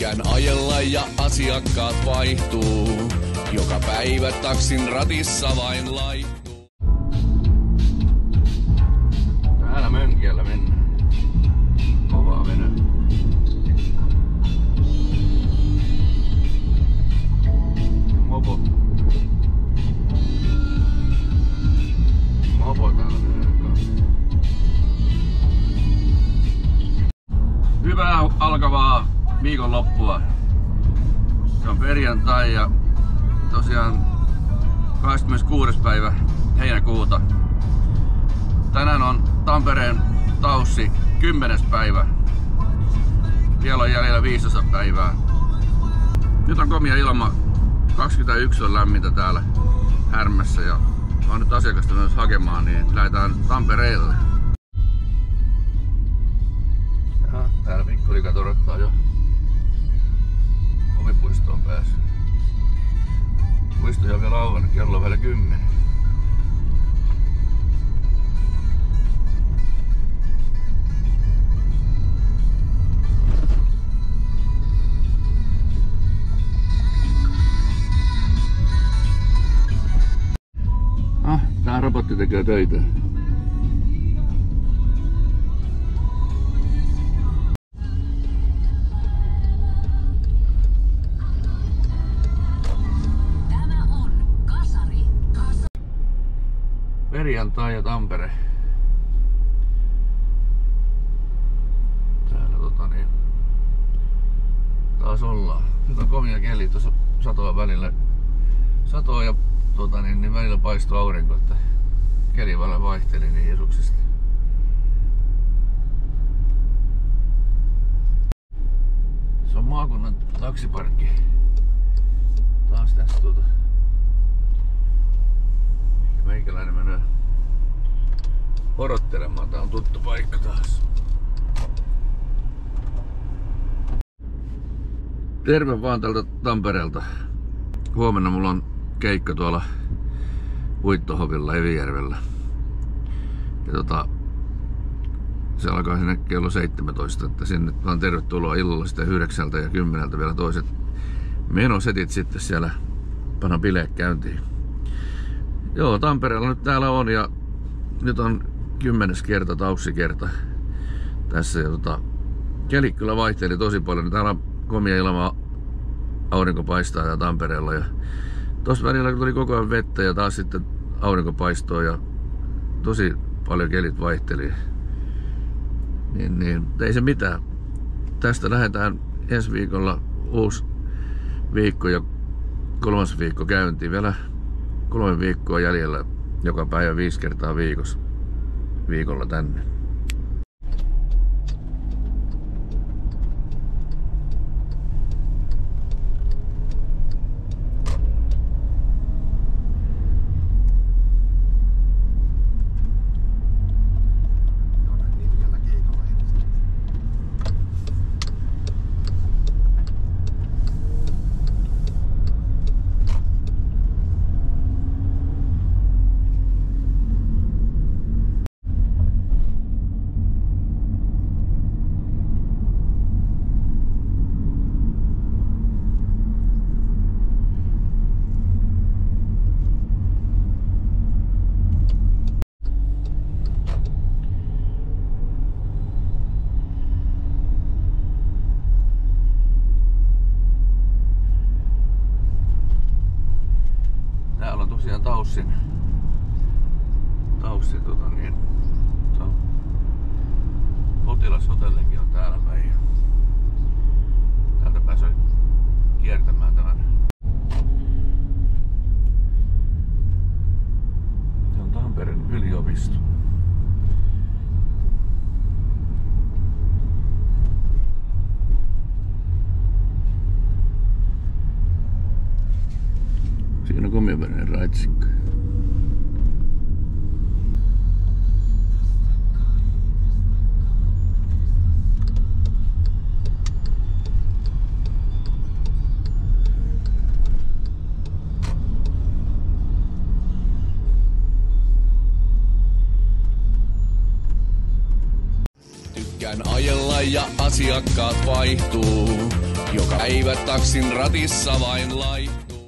Tykkään ajella ja asiakkaat vaihtuu. Joka päivä taksin ratissa vain laihtuu. Täällä Mönkiällä mennään. Kovaa venää. Mopo. Mopo täällä menee kanssa. Hyvää alkavaa viikonloppua. Se on perjantai ja tosiaan 26. päivä heinäkuuta. Tänään on Tampereen Taussi 10. päivä. Vielä on jäljellä 15 päivää. Nyt on komia ilma. 21 on lämmintä täällä Härmässä ja mä oon nyt asiakasta myös hakemaan, niin lähdetään Tampereelle. Ja täällä pikkulikat odottaa jo. Komipuistoon päässyt. Puistoja on vielä auennut, kello on vielä 10. Tää robotti tekee töitä. Perjantai ja Tampere. Täällä taas ollaan. Nyt on komia keli, tuossa satoa välillä. Satoa ja niin välillä paistuu aurinko, että keli välillä vaihteli niin jesuksesta. Se on maakunnan taksiparkki. Taas tässä meikäläinen menee odottelemaan. Tää on tuttu paikka taas. Terve vaan tältä Tampereelta. Huomenna mulla on keikka tuolla Uittohovilla Evijärvellä. Ja se alkaa sinne kello 17, että sinne vaan tervetuloa illalla sitten 9 ja 10 vielä toiset menosetit sitten siellä panna bileet käyntiin. Joo, Tampereella nyt täällä on ja nyt on 10. kerta, Taussi-kerta tässä ja keli kyllä vaihteli tosi paljon. Täällä on komia ilma, aurinko paistaa ja Tampereella ja tossa välillä tuli koko ajan vettä ja taas sitten aurinko paistoi ja tosi paljon kelit vaihteli. Niin, ei se mitään. Tästä lähdetään ensi viikolla uusi viikko ja 3. viikko käyntiin. Vielä 3 viikkoa jäljellä joka päivä 5 kertaa viikolla tänne. Täällä on tosiaan Taussi potilashotellikin on täällä päin. Täältä pääsee kiertämään tämän. Se on Tampereen yliopisto. Siinä on komiaverinen raitsikko. Tykkään ajella ja asiakkaat vaihtuu. Joka päivät taksin ratissa vain laihtuu.